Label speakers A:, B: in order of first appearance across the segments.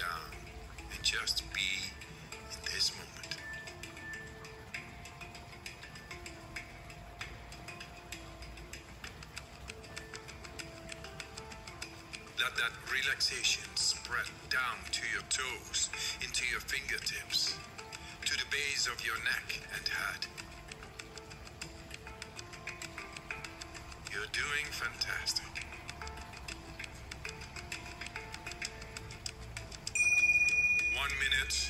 A: down and just be in this moment. Let that relaxation spread down to your toes, into your fingertips, to the base of your neck and head. You're doing fantastic. 1 minute.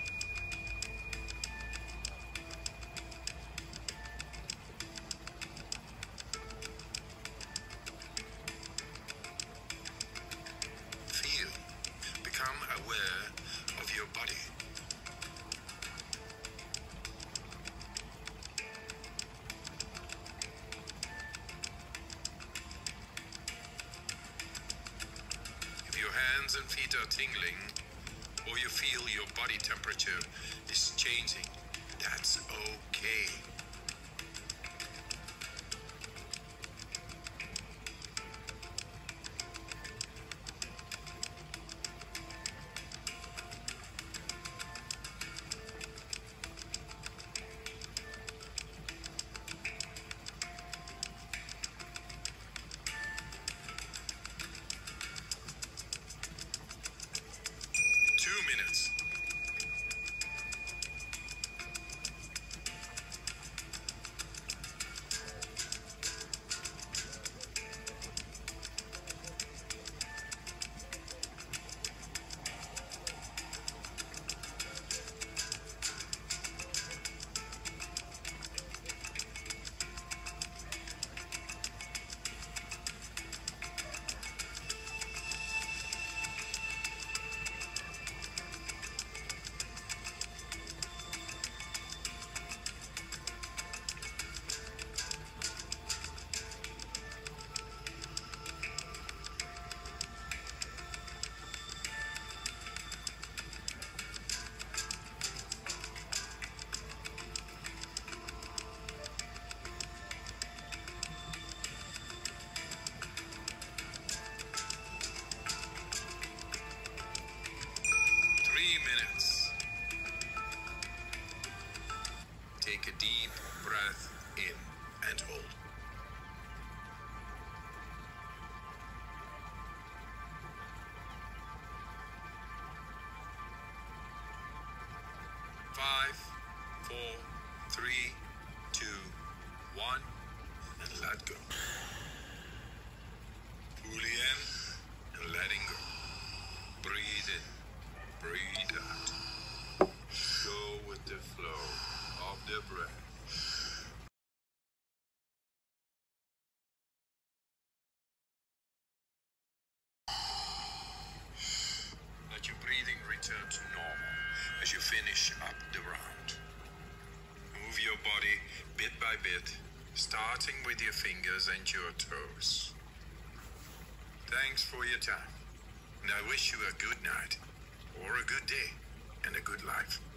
A: Feel, become aware of your body. If your hands and feet are tingling, or you feel your body temperature is changing, that's okay. Minutes. 3 minutes. Take a deep breath in and hold. 5, 4, 3, 2, 1, and let go. Fully in and letting go. Breathe in, breathe out. Go with the flow of the breath. Let your breathing return to normal as you finish up the round. Move your body bit by bit, starting with your fingers and your toes. Thanks for your time, and I wish you a good night, or a good day, and a good life.